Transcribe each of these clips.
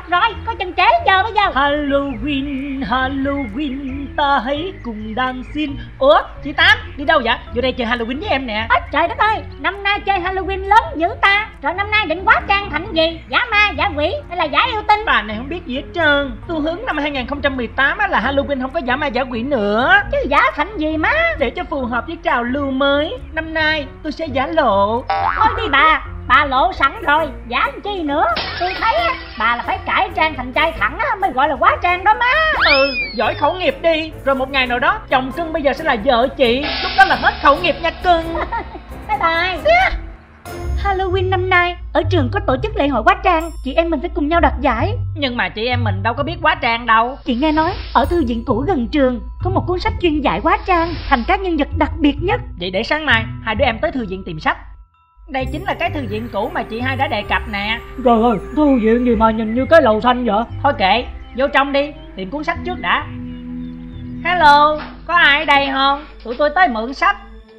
rồi, có chân chế giờ bây giờ. Halloween, Halloween, ta hãy cùng đàn xin. Ủa, chị Tám, đi đâu vậy? Vô đây chơi Halloween với em nè. Trời đất ơi, năm nay chơi Halloween lớn dữ ta. Rồi năm nay định hóa trang thành gì? Giả ma, giả quỷ hay là giả yêu tinh? Bà này không biết gì hết trơn. Xu hướng năm 2018 là Halloween không có giả ma giả quỷ nữa. Chứ giả thành gì má? Để cho phù hợp với trào lưu mới, năm nay tôi sẽ giả lộ. Thôi đi bà lộ sẵn rồi, giả làm chi nữa. Tôi thấy á, bà là phải cải trang thành trai thẳng á mới gọi là hóa trang đó má. Giỏi khẩu nghiệp đi. Rồi một ngày nào đó chồng cưng bây giờ sẽ là vợ chị, lúc đó là hết khẩu nghiệp nha cưng. Bye bye. Halloween năm nay ở trường có tổ chức lễ hội hóa trang, chị em mình phải cùng nhau đoạt giải. Nhưng mà chị em mình đâu có biết hóa trang đâu. Chị nghe nói ở thư viện cũ gần trường có một cuốn sách chuyên dạy hóa trang thành các nhân vật đặc biệt nhất. Vậy để sáng mai hai đứa em tới thư viện tìm sách. Đây chính là cái thư viện cũ mà chị hai đã đề cập nè. Trời ơi, thư viện gì mà nhìn như cái lầu xanh vậy? Thôi kệ, vô trong đi, tìm cuốn sách trước đã. Hello, có ai ở đây không? Tụi tôi tới mượn sách.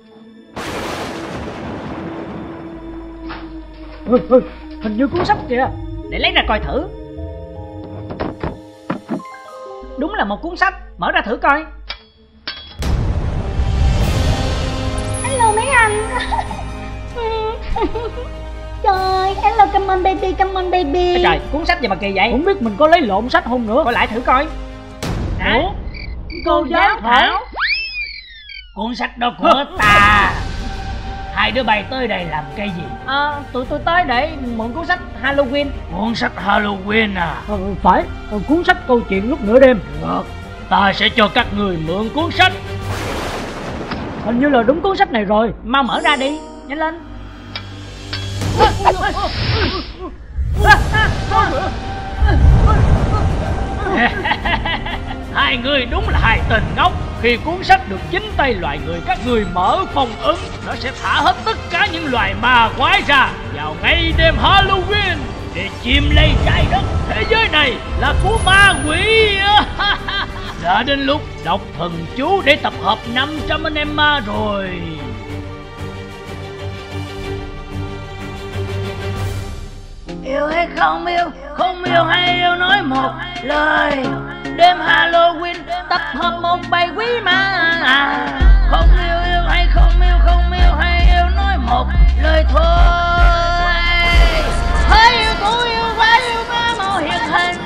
Hình như cuốn sách kìa. Để lấy ra coi thử. Đúng là một cuốn sách, mở ra thử coi. Hello mấy anh. Trời, hello, come on baby, come on baby. Trời, cuốn sách gì mà kỳ vậy? Không biết mình có lấy lộn sách không nữa. Coi lại thử coi. Ủa? Cô giáo Thảo. Cuốn sách đó của ta. Hai đứa bay tới đây làm cái gì? Tụi tôi tới để mượn cuốn sách Halloween. Cuốn sách Halloween à? Phải, cuốn sách câu chuyện lúc nửa đêm. Được, ta sẽ cho các người mượn cuốn sách. Hình như là đúng cuốn sách này rồi. Mau mở ra đi, nhanh lên. Hai người đúng là hai tên ngốc. Khi cuốn sách được chính tay loài người các người mở phong ấn, nó sẽ thả hết tất cả những loài ma quái ra vào ngay đêm Halloween để chiếm lấy trái đất. Thế giới này là của ma quỷ. Đã đến lúc đọc thần chú để tập hợp 500 anh em ma rồi. Yêu hay không yêu, không yêu hay yêu nói một lời. Đêm Halloween tập hợp một bầy quý ma. Không yêu yêu hay không yêu, không yêu hay yêu nói một lời thôi. Hãy yêu tôi yêu quá yêu ma màu hiện hình.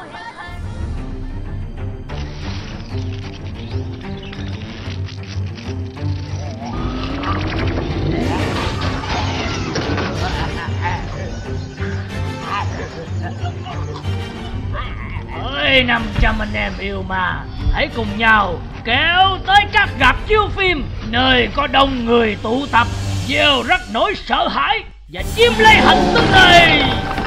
Ơi 500 anh em yêu ma, hãy cùng nhau kéo tới các rạp chiếu phim, nơi có đông người tụ tập, gieo rắc nỗi sợ hãi và chiếm lấy hành tinh này.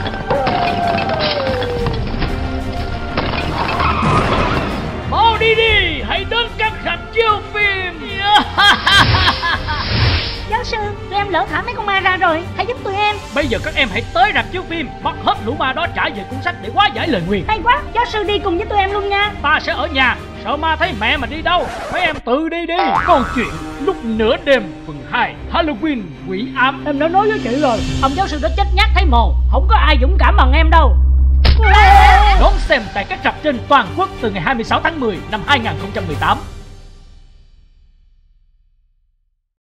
Mau đi đi, hãy đến các rạp chiếu phim. Giáo sư, tụi em lỡ thả mấy con ma ra rồi, hãy giúp tụi em. Bây giờ các em hãy tới rạp chiếu phim, bắt hết lũ ma đó trả về cuốn sách để hóa giải lời nguyền. Hay quá, giáo sư đi cùng với tụi em luôn nha. Ta sẽ ở nhà, sợ ma thấy mẹ mà đi đâu. Mấy em tự đi đi. Câu chuyện lúc nửa đêm phần 2 Halloween quỷ ám. Em đã nói với chị rồi, ông giáo sư đó chết nhát thấy mồ, không có ai dũng cảm bằng em đâu. Đón xem tại các rạp trên toàn quốc từ ngày 26 tháng 10 năm 2018.